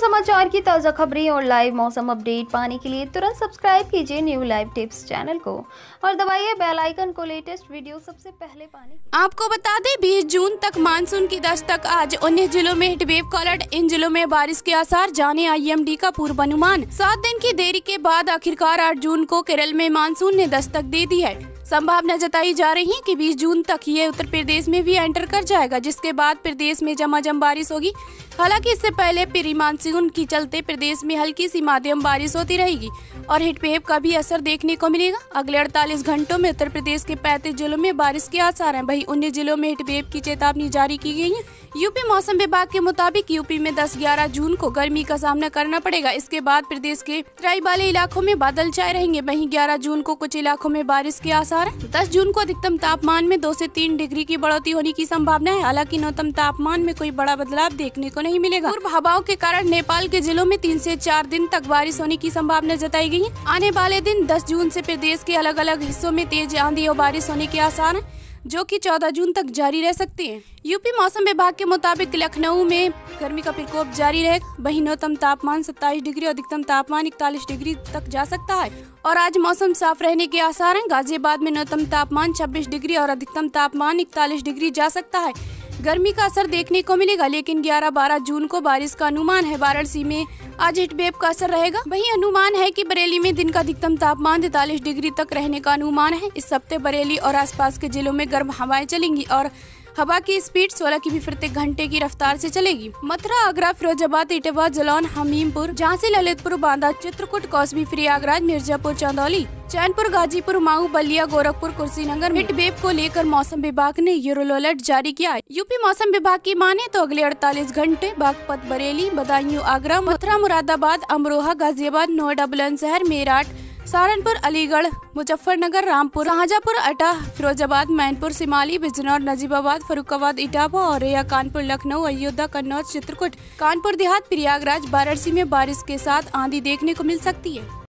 समाचार की ताज़ा खबरें और लाइव मौसम अपडेट पाने के लिए तुरंत सब्सक्राइब कीजिए न्यू लाइव टिप्स चैनल को और दबाइए बेल आइकन को लेटेस्ट वीडियो सबसे पहले पाने। आपको बता दें 20 जून तक मानसून की दस्तक। आज 19 जिलों में हीटवेव का अलर्ट, इन जिलों में बारिश के आसार, जाने IMD का पूर्वानुमान। 7 दिन की देरी के बाद आखिरकार 8 जून को केरल में मानसून ने दस्तक दे दी है। संभावना जताई जा रही है कि 20 जून तक ये उत्तर प्रदेश में भी एंटर कर जाएगा, जिसके बाद प्रदेश में झमाझम बारिश होगी। हालांकि इससे पहले प्री मानसून की चलते प्रदेश में हल्की सी माध्यम बारिश होती रहेगी और हीटवेव का भी असर देखने को मिलेगा। अगले 48 घंटों में उत्तर प्रदेश के 35 जिलों में बारिश के आसार हैं। वहीं 19 जिलों में हीटवेव की चेतावनी जारी की गई है। यूपी मौसम विभाग के मुताबिक यूपी में 10-11 जून को गर्मी का सामना करना पड़ेगा। इसके बाद प्रदेश के तराई वाले इलाकों में बादल छाए रहेंगे। वहीं 11 जून को कुछ इलाकों में बारिश के आसार हैं। 10 जून को अधिकतम तापमान में 2 से 3 डिग्री की बढ़ोतरी होने की संभावना है। हालांकि न्यूनतम तापमान में कोई बड़ा बदलाव देखने को नहीं मिलेगा। पूर्व हवाओं के कारण नेपाल के जिलों में 3 से 4 दिन तक बारिश होने की संभावना जताई गई है। आने वाले दिन 10 जून से प्रदेश के अलग अलग हिस्सों में तेज आंधी और बारिश होने के आसार हैं, जो कि 14 जून तक जारी रह सकती है। यूपी मौसम विभाग के मुताबिक लखनऊ में गर्मी का प्रकोप जारी रहेगा। वहीं न्यूनतम तापमान 27 डिग्री और अधिकतम तापमान 41 डिग्री तक जा सकता है और आज मौसम साफ रहने के आसार हैं। गाजियाबाद में न्यूनतम तापमान 26 डिग्री और अधिकतम तापमान 41 डिग्री जा सकता है। गर्मी का असर देखने को मिलेगा, लेकिन 11-12 जून को बारिश का अनुमान है। वाराणसी में आज हीटवेव का असर रहेगा। वहीं अनुमान है कि बरेली में दिन का अधिकतम तापमान 43 डिग्री तक रहने का अनुमान है। इस हफ्ते बरेली और आसपास के जिलों में गर्म हवाएं चलेंगी और हवा की स्पीड 16 की प्रति घंटे की रफ्तार से चलेगी। मथुरा, आगरा, फिरोजाबाद, इटावा, जालौन, हमीरपुर, झांसी, ललितपुर, बांदा, चित्रकूट, कौसबी, प्रयागराज, मिर्जापुर, चंदौली, चैनपुर, गाजीपुर, माऊ, बलिया, गोरखपुर, कुर्सीनगर में हीटवेव को लेकर मौसम विभाग ने येलो अलर्ट जारी किया है। यूपी मौसम विभाग की माने तो अगले 48 घंटे बागपत, बरेली, बदायूं, आगरा, मथुरा, मुरादाबाद, अमरोहा, गाजियाबाद, नोएडा, बुलंदशहर, मेरठ, सहारनपुर, अलीगढ़, मुजफ्फरनगर, रामपुर, शाहजहांपुर, अटा, फिरोजाबाद, मैनपुर, सिमाली, बिजनौर, नजीबाबाद, फरुखाबाद, इटावा, औरैया, कानपुर, लखनऊ, अयोध्या, कन्नौज, चित्रकूट, कानपुर देहात, प्रयागराज, वाराणसी में बारिश के साथ आंधी देखने को मिल सकती है।